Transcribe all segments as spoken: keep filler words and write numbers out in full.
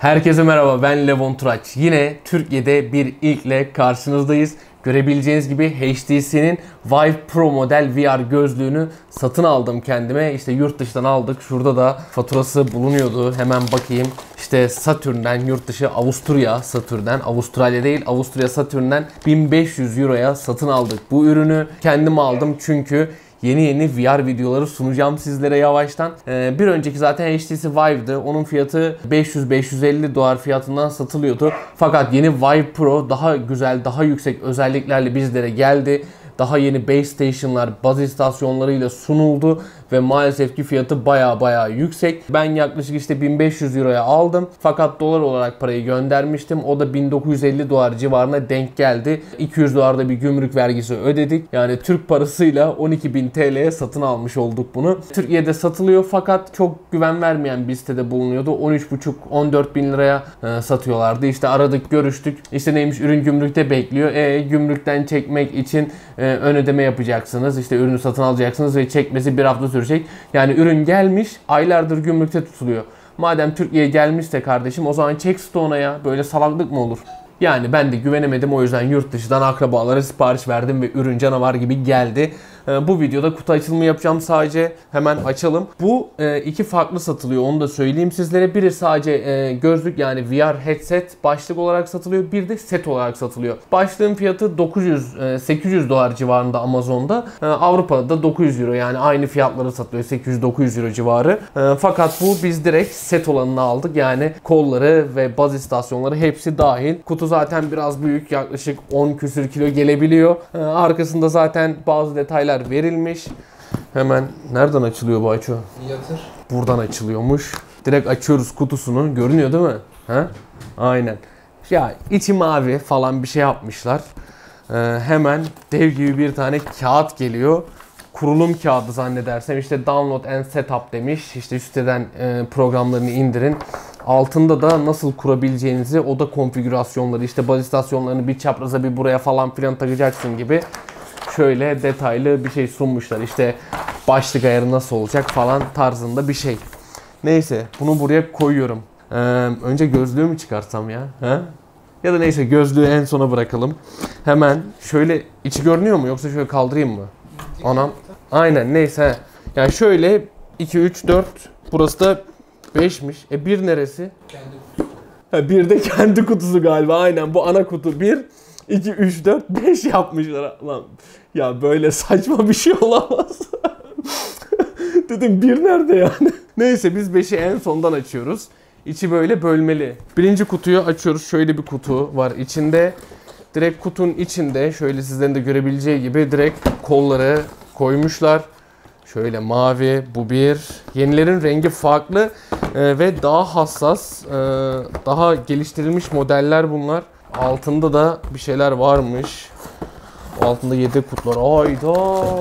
Herkese merhaba, ben Levon Turaç. Yine Türkiye'de bir ilkle karşınızdayız. Görebileceğiniz gibi H T C'nin Vive Pro model V R gözlüğünü satın aldım kendime. İşte yurt dışından aldık. Şurada da faturası bulunuyordu. Hemen bakayım. İşte Satürn'den, yurt dışı Avusturya Satürn'den, Avustralya değil Avusturya Satürn'den bin beş yüz euroya satın aldık. Bu ürünü kendim aldım çünkü yeni yeni V R videoları sunacağım sizlere yavaştan. Ee, bir önceki zaten H T C Vive'dı. Onun fiyatı beş yüz beş yüz elli dolar fiyatından satılıyordu. Fakat yeni Vive Pro daha güzel, daha yüksek özelliklerle bizlere geldi. Daha yeni base station'lar, baz istasyonlarıyla sunuldu ve maalesef ki fiyatı baya baya yüksek. Ben yaklaşık işte bin beş yüz euroya aldım. Fakat dolar olarak parayı göndermiştim. O da bin dokuz yüz elli dolar civarına denk geldi. iki yüz dolarda bir gümrük vergisi ödedik. Yani Türk parasıyla on iki bin T L'ye satın almış olduk bunu. Türkiye'de satılıyor fakat çok güven vermeyen bir sitede bulunuyordu. on üç buçuk on dört bin liraya e, satıyorlardı. İşte aradık, görüştük. İşte neymiş, ürün gümrükte bekliyor. E, gümrükten çekmek için e, ön ödeme yapacaksınız. İşte ürünü satın alacaksınız ve çekmesi bir hafta sürecek. Yani ürün gelmiş, aylardır gümrükte tutuluyor. Madem Türkiye'ye gelmişse kardeşim, o zaman çek stoğuna ya. Böyle salaklık mı olur? Yani ben de güvenemedim, o yüzden yurt dışından akrabalara sipariş verdim ve ürün canavar gibi geldi. Bu videoda kutu açılımı yapacağım sadece. Hemen açalım. Bu iki farklı satılıyor, onu da söyleyeyim sizlere. Biri sadece gözlük, yani V R headset başlık olarak satılıyor. Bir de set olarak satılıyor. Başlığın fiyatı dokuz yüz sekiz yüz dolar civarında Amazon'da. Avrupa'da da dokuz yüz euro, yani aynı fiyatları satılıyor, sekiz yüz dokuz yüz euro civarı. Fakat bu biz direkt set olanını aldık. Yani kolları ve baz istasyonları hepsi dahil. Kutu zaten biraz büyük, yaklaşık on küsür kilo gelebiliyor. Arkasında zaten bazı detaylar verilmiş. Hemen nereden açılıyor bu açı? Yatır. Buradan açılıyormuş. Direkt açıyoruz kutusunu. Görünüyor değil mi? Ha? Aynen. Ya içi mavi falan bir şey yapmışlar. Ee, hemen dev gibi bir tane kağıt geliyor. Kurulum kağıdı zannedersem. İşte download and setup demiş. İşte siteden e, programlarını indirin. Altında da nasıl kurabileceğinizi, oda konfigürasyonları, işte baz istasyonlarını bir çapraza bir buraya falan filan takacaksın gibi şöyle detaylı bir şey sunmuşlar. İşte başlık ayarı nasıl olacak falan tarzında bir şey. Neyse, bunu buraya koyuyorum. Ee, önce gözlüğü mü çıkarsam ya? Ha? Ya da neyse, gözlüğü en sona bırakalım. Hemen şöyle içi görünüyor mu, yoksa şöyle kaldırayım mı? Anam. Aynen, neyse. Yani şöyle iki üç dört, burası da beşmiş. E bir neresi? Kendi kutusu. Ha, bir de kendi kutusu galiba. Aynen, bu ana kutu bir. iki, üç, dört, beş yapmışlar. Lan ya, böyle saçma bir şey olamaz. Dedim bir nerede yani? Neyse, biz beşi en sondan açıyoruz. İçi böyle bölmeli. Birinci kutuyu açıyoruz. Şöyle bir kutu var içinde. Direkt kutunun içinde şöyle sizlerin de görebileceği gibi direkt kolları koymuşlar. Şöyle mavi, bu bir. Yenilerin rengi farklı ee, ve daha hassas, ee, daha geliştirilmiş modeller bunlar. Altında da bir şeyler varmış. Altında yedek kutular. Ayda,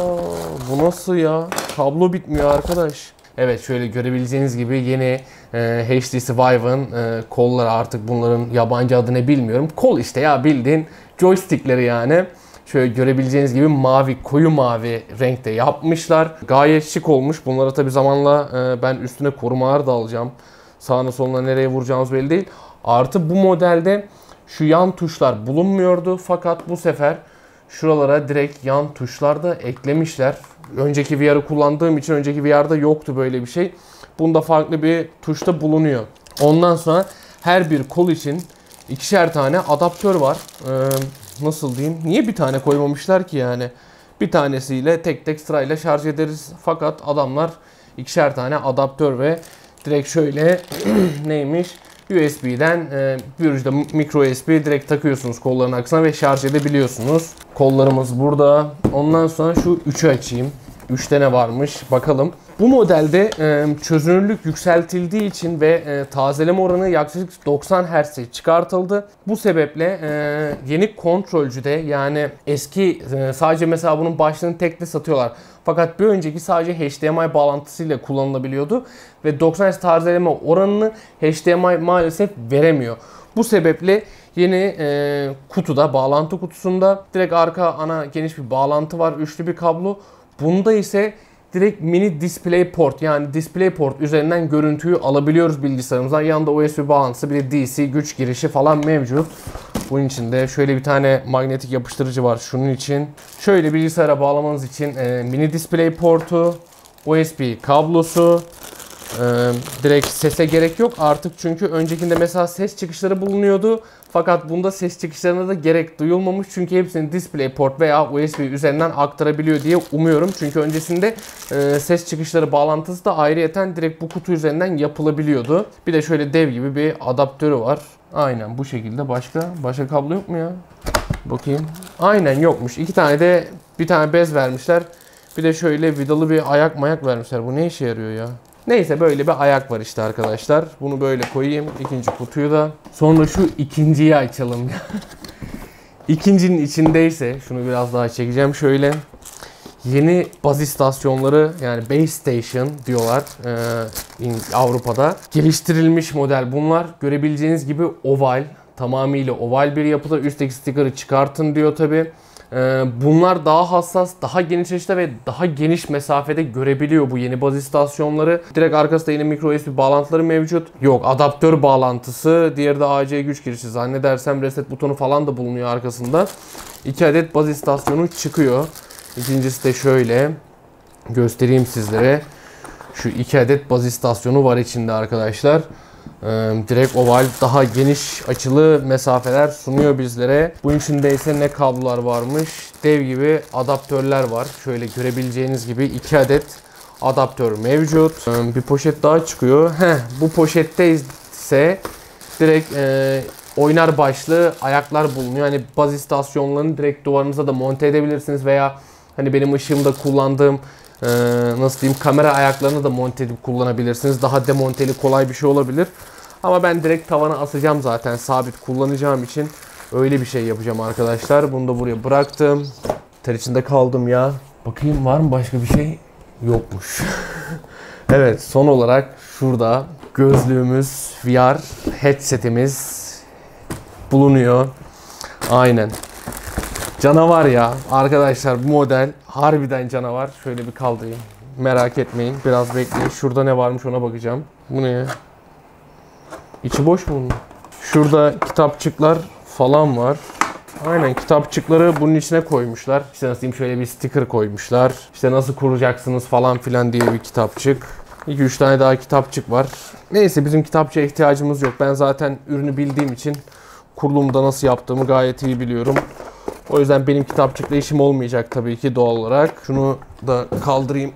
bu nasıl ya? Kablo bitmiyor arkadaş. Evet, şöyle görebileceğiniz gibi yeni e, H T C Vive'ın e, kolları, artık bunların yabancı adını bilmiyorum. Kol işte ya, bildiğin joystickleri yani. Şöyle görebileceğiniz gibi mavi, koyu mavi renkte yapmışlar. Gayet şık olmuş. Bunlara tabi zamanla e, ben üstüne korumalar da alacağım. Sağına soluna nereye vuracağımız belli değil. Artı bu modelde şu yan tuşlar bulunmuyordu. Fakat bu sefer şuralara direkt yan tuşlar da eklemişler. Önceki V R'ı kullandığım için önceki V R'da yoktu böyle bir şey. Bunda farklı bir tuşta bulunuyor. Ondan sonra her bir kol için ikişer tane adaptör var. Ee, nasıl diyeyim? Niye bir tane koymamışlar ki yani? Bir tanesiyle tek tek sırayla şarj ederiz. Fakat adamlar ikişer tane adaptör ve direkt şöyle neymiş? U S B'den e, bir ucuda micro U S B direkt takıyorsunuz kolların aksına ve şarj edebiliyorsunuz. Kollarımız burada. Ondan sonra şu üçü açayım. üçte ne varmış bakalım. Bu modelde e, çözünürlük yükseltildiği için ve e, tazeleme oranı yaklaşık doksan hertz'e çıkartıldı. Bu sebeple e, yeni kontrolcüde, yani eski e, sadece mesela bunun başlığını tekli satıyorlar. Fakat bir önceki sadece H D M I bağlantısıyla kullanılabiliyordu ve doksan hertz tazeleme oranını H D M I maalesef veremiyor. Bu sebeple yeni e, kutuda, bağlantı kutusunda direkt arka ana geniş bir bağlantı var, üçlü bir kablo. Bunda ise direkt mini DisplayPort, yani DisplayPort üzerinden görüntüyü alabiliyoruz bilgisayarımızdan. Yanında U S B bağlantısı, bir de D C güç girişi falan mevcut. Bunun içinde şöyle bir tane manyetik yapıştırıcı var şunun için. Şöyle bilgisayara bağlamanız için e, mini DisplayPort'u, U S B kablosu, e, direkt sese gerek yok artık çünkü öncekinde mesela ses çıkışları bulunuyordu. Fakat bunda ses çıkışlarına da gerek duyulmamış çünkü hepsini DisplayPort veya U S B üzerinden aktarabiliyor diye umuyorum. Çünkü öncesinde e, ses çıkışları bağlantısı da ayrıyeten direkt bu kutu üzerinden yapılabiliyordu. Bir de şöyle dev gibi bir adaptörü var. Aynen bu şekilde. Başka başka kablo yok mu ya? Bakayım. Aynen yokmuş. İki tane de bir tane bez vermişler. Bir de şöyle vidalı bir ayak mayak vermişler. Bu ne işe yarıyor ya? Neyse böyle bir ayak var işte arkadaşlar. Bunu böyle koyayım. İkinci kutuyu da. Sonra şu ikinciyi açalım. İkincinin içindeyse şunu biraz daha çekeceğim şöyle. Yeni baz istasyonları, yani base station diyorlar e, Avrupa'da. Geliştirilmiş model bunlar. Görebileceğiniz gibi oval. Tamamıyla oval bir yapıda. Üstteki sticker'ı çıkartın diyor tabi. E, bunlar daha hassas, daha geniş açıda ve daha geniş mesafede görebiliyor bu yeni baz istasyonları. Direkt arkasında yine micro U S B bağlantıları mevcut. Yok, adaptör bağlantısı. Diğeri de A C güç girişi. Zannedersem reset butonu falan da bulunuyor arkasında. iki adet baz istasyonu çıkıyor. İkincisi de şöyle göstereyim sizlere. Şu iki adet baz istasyonu var içinde arkadaşlar. Ee, direkt oval, daha geniş açılı mesafeler sunuyor bizlere. Bunun içinde ise ne kablolar varmış? Dev gibi adaptörler var. Şöyle görebileceğiniz gibi iki adet adaptör mevcut. Ee, bir poşet daha çıkıyor. Heh, bu poşette ise direkt e, oynar başlı ayaklar bulunuyor. Hani baz istasyonlarını direkt duvarınıza da monte edebilirsiniz veya hani benim ışığımda kullandığım e, nasıl diyeyim kamera ayaklarını da monte edip kullanabilirsiniz. Daha demonteli kolay bir şey olabilir. Ama ben direkt tavana asacağım zaten sabit kullanacağım için öyle bir şey yapacağım arkadaşlar. Bunu da buraya bıraktım. Ter içinde kaldım ya. Bakayım var mı başka bir şey? Yokmuş. Evet, son olarak şurada gözlüğümüz, V R headsetimiz bulunuyor. Aynen. Canavar ya. Arkadaşlar bu model harbiden canavar. Şöyle bir kaldırayım. Merak etmeyin. Biraz bekleyin. Şurada ne varmış ona bakacağım. Bu ne ya? İçi boş mu bunun? Şurada kitapçıklar falan var. Aynen, kitapçıkları bunun içine koymuşlar. İşte nasıl diyeyim, şöyle bir sticker koymuşlar. İşte nasıl kuracaksınız falan filan diye bir kitapçık. iki üç tane daha kitapçık var. Neyse, bizim kitapçıya ihtiyacımız yok. Ben zaten ürünü bildiğim için kurulumda nasıl yaptığımı gayet iyi biliyorum. O yüzden benim kitapçıkla işim olmayacak tabii ki doğal olarak. Şunu da kaldırayım.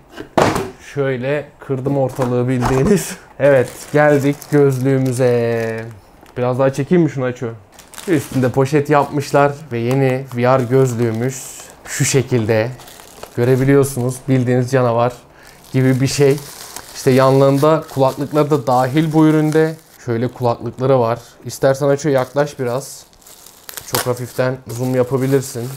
Şöyle kırdım ortalığı bildiğiniz. Evet, geldik gözlüğümüze. Biraz daha çekeyim mi şunu, açıyor. Üstünde poşet yapmışlar ve yeni V R gözlüğümüz şu şekilde. Görebiliyorsunuz, bildiğiniz canavar gibi bir şey. İşte yanlarında kulaklıkları da dahil bu üründe. Şöyle kulaklıkları var. İstersen açıyor, yaklaş biraz. Çok hafiften zoom yapabilirsin.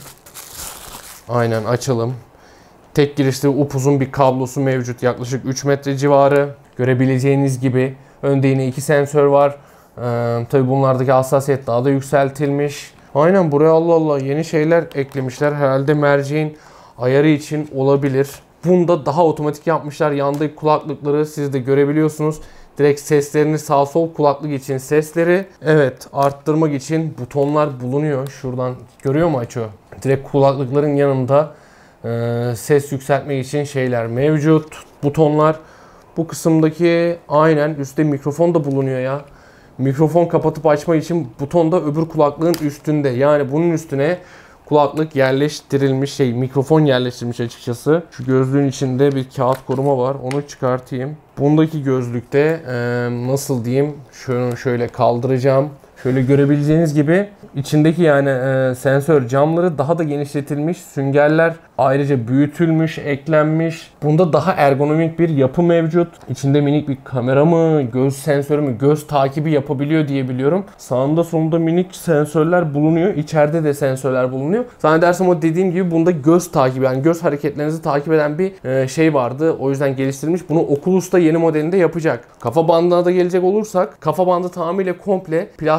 Aynen, açalım. Tek girişli upuzun bir kablosu mevcut. Yaklaşık üç metre civarı. Görebileceğiniz gibi önde yine iki sensör var. Ee, tabii bunlardaki hassasiyet daha da yükseltilmiş. Aynen, buraya Allah Allah yeni şeyler eklemişler. Herhalde merceğin ayarı için olabilir. Bunda daha otomatik yapmışlar. Yandaki kulaklıkları siz de görebiliyorsunuz. Direkt seslerini sağ sol kulaklık için sesleri. Evet, arttırmak için butonlar bulunuyor. Şuradan görüyor mu açıyor? Direkt kulaklıkların yanında e, ses yükseltmek için şeyler mevcut. Butonlar. Bu kısımdaki aynen üstte mikrofon da bulunuyor ya. Mikrofon kapatıp açma için buton da öbür kulaklığın üstünde. Yani bunun üstüne kulaklık yerleştirilmiş, şey mikrofon yerleştirilmiş açıkçası. Şu gözlüğün içinde bir kağıt koruma var. Onu çıkartayım. Bundaki gözlükte e, nasıl diyeyim, şöyle şöyle kaldıracağım. Şöyle görebileceğiniz gibi içindeki yani e, sensör camları daha da genişletilmiş. Süngerler ayrıca büyütülmüş, eklenmiş. Bunda daha ergonomik bir yapı mevcut. İçinde minik bir kamera mı, göz sensörü mü, göz takibi yapabiliyor diye biliyorum. Sağında solunda minik sensörler bulunuyor. İçeride de sensörler bulunuyor. Zannedersem o dediğim gibi bunda göz takibi, yani göz hareketlerinizi takip eden bir e, şey vardı. O yüzden geliştirilmiş. Bunu Oculus'ta yeni modelinde yapacak. Kafa bandına da gelecek olursak, kafa bandı tamamıyla komple plastik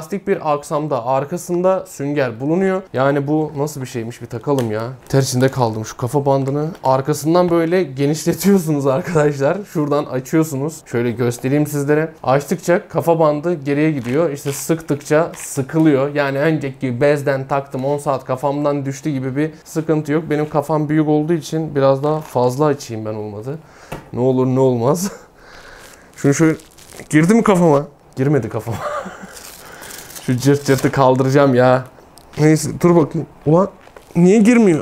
plastik bir aksamda, arkasında sünger bulunuyor. Yani bu nasıl bir şeymiş bir takalım ya. Ter içinde kaldım şu kafa bandını. Arkasından böyle genişletiyorsunuz arkadaşlar. Şuradan açıyorsunuz. Şöyle göstereyim sizlere. Açtıkça kafa bandı geriye gidiyor. İşte sıktıkça sıkılıyor. Yani önceki bezden taktım on saat kafamdan düştü gibi bir sıkıntı yok. Benim kafam büyük olduğu için biraz daha fazla açayım ben olmadı. Ne olur ne olmaz. Şunu şöyle girdi mi kafama? Girmedi kafama. Şu cırt cırtı kaldıracağım ya. Neyse dur bakayım. Ulan niye girmiyor?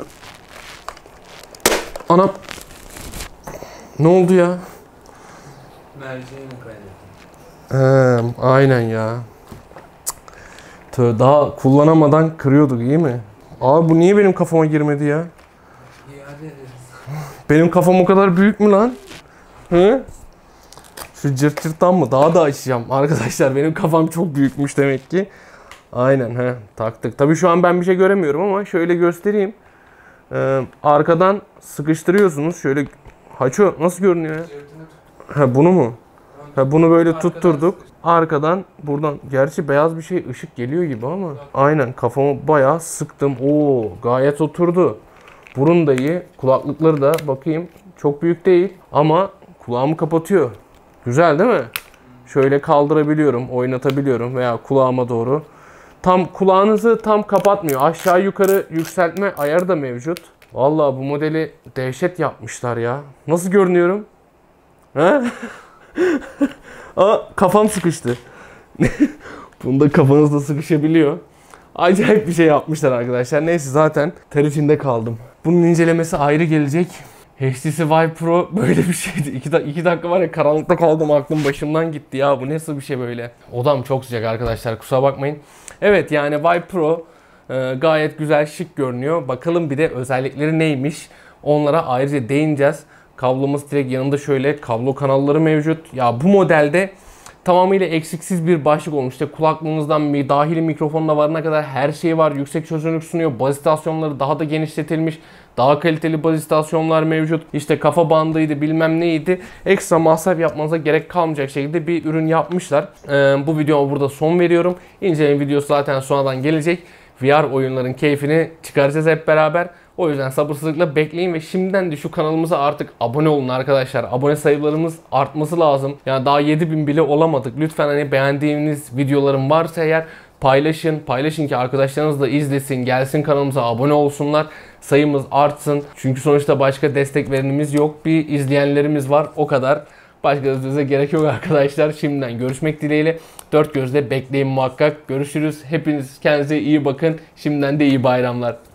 Anam. Ne oldu ya? Merceğini kaynatın. He, aynen ya. Tö, daha kullanamadan kırıyorduk iyi mi? Abi bu niye benim kafama girmedi ya? İade ederiz. Benim kafam o kadar büyük mü lan? Hı? Şu cırt cırttan mı? Daha da açacağım. Arkadaşlar benim kafam çok büyükmüş demek ki. Aynen he taktık. Tabii şu an ben bir şey göremiyorum ama şöyle göstereyim. Ee, arkadan sıkıştırıyorsunuz. Şöyle haço nasıl görünüyor ya? Ha bunu mu? Ha bunu böyle tutturduk. Arkadan buradan gerçi beyaz bir şey ışık geliyor gibi ama aynen kafamı bayağı sıktım. Oo gayet oturdu. Burun da iyi. Kulaklıkları da bakayım çok büyük değil ama kulağımı kapatıyor. Güzel değil mi? Şöyle kaldırabiliyorum, oynatabiliyorum veya kulağıma doğru. Tam kulağınızı tam kapatmıyor. Aşağı yukarı yükseltme ayarı da mevcut. Vallahi bu modeli dehşet yapmışlar ya. Nasıl görünüyorum? He? Aa, kafam sıkıştı. Bunda kafanız da sıkışabiliyor. Acayip bir şey yapmışlar arkadaşlar. Neyse zaten ter içinde kaldım. Bunun incelemesi ayrı gelecek. H T C Vive Pro böyle bir şeydi. iki, da, iki dakika var ya karanlıkta kaldım, aklım başımdan gitti ya. Bu nasıl bir şey böyle? Odam çok sıcak arkadaşlar, kusura bakmayın. Evet yani Vive Pro e, gayet güzel, şık görünüyor. Bakalım bir de özellikleri neymiş? Onlara ayrıca değineceğiz. Kablomuz direkt yanında, şöyle kablo kanalları mevcut. Ya bu modelde tamamıyla eksiksiz bir başlık olmuş. İşte kulaklığınızdan bir dahili mikrofonla varana kadar her şey var. Yüksek çözünürlük sunuyor. Baz istasyonları daha da genişletilmiş. Daha kaliteli baz istasyonlar mevcut. İşte kafa bandıydı, bilmem neydi. Ekstra masraf yapmanıza gerek kalmayacak şekilde bir ürün yapmışlar. Ee, bu videoma burada son veriyorum. İnceleme videosu zaten sonradan gelecek. V R oyunların keyfini çıkaracağız hep beraber. O yüzden sabırsızlıkla bekleyin ve şimdiden de şu kanalımıza artık abone olun arkadaşlar. Abone sayılarımız artması lazım. Yani daha yedi bin bile olamadık. Lütfen hani beğendiğiniz videolarım varsa eğer paylaşın. Paylaşın ki arkadaşlarınız da izlesin, gelsin kanalımıza abone olsunlar. Sayımız artsın. Çünkü sonuçta başka destek verenimiz yok. Bir izleyenlerimiz var, o kadar. Başka da gerek yok arkadaşlar. Şimdiden görüşmek dileğiyle. Dört gözle bekleyin muhakkak. Görüşürüz. Hepiniz kendinize iyi bakın. Şimdiden de iyi bayramlar.